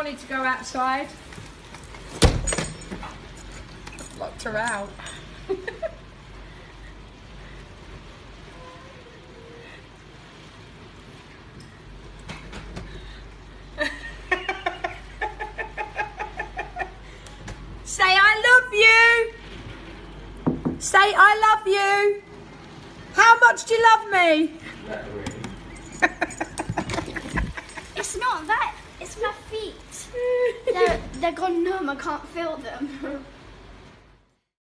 wanted to go outside. Locked her out. Say I love you. Say I love you. How much do you love me? It's not that. It's my feet. They're gone numb. I can't feel them.